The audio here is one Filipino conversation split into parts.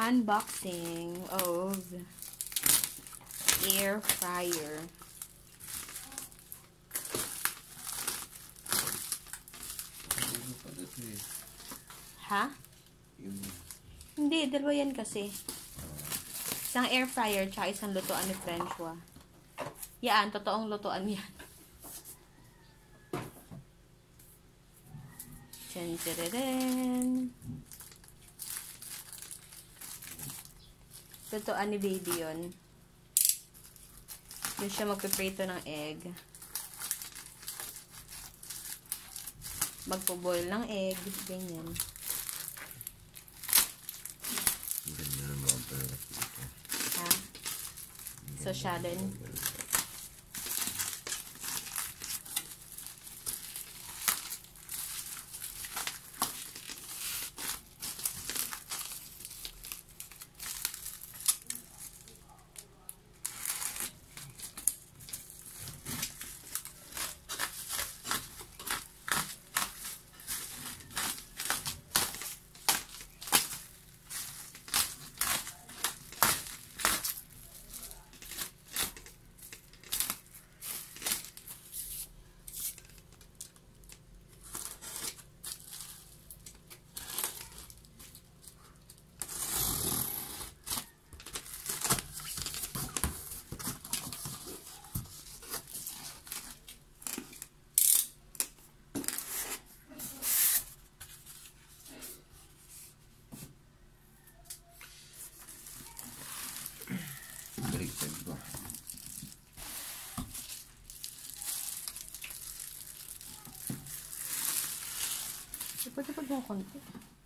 unboxing of air fryer. Ha? Hindi, dalawa yan kasi. Isang air fryer tsaka isang lutuan ni Frenchua. Yan, totoong lutuan yan. Tiyentiririn. Lutuan ni baby yun. Doon siya magpiprito ng egg. Magpo-boil ng egg. Ganyan. Ha? So, siya din. Ipad-ipad mo konti.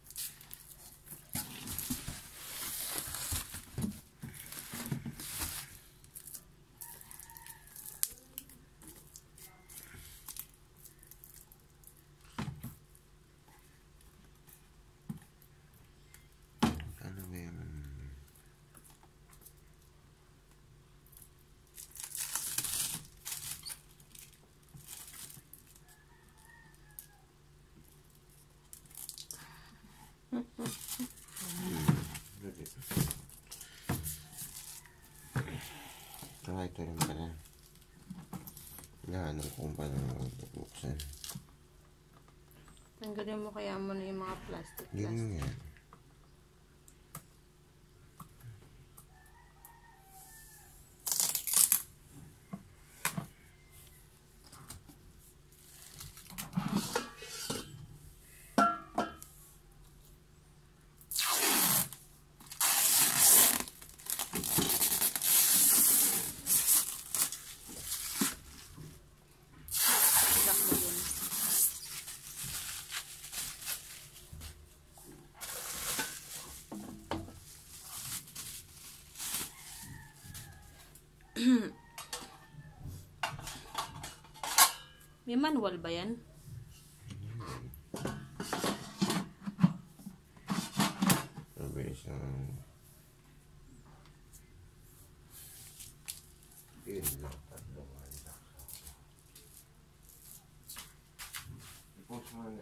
Ano ba yan? Ito rin pala. Nahanap kong paano buksan. Tanggalin mo kaya mo na yung mga plastic. Yun nga. May manual ba yan? Mabilis lang. Yun lang. Tatlong handa. I-post mo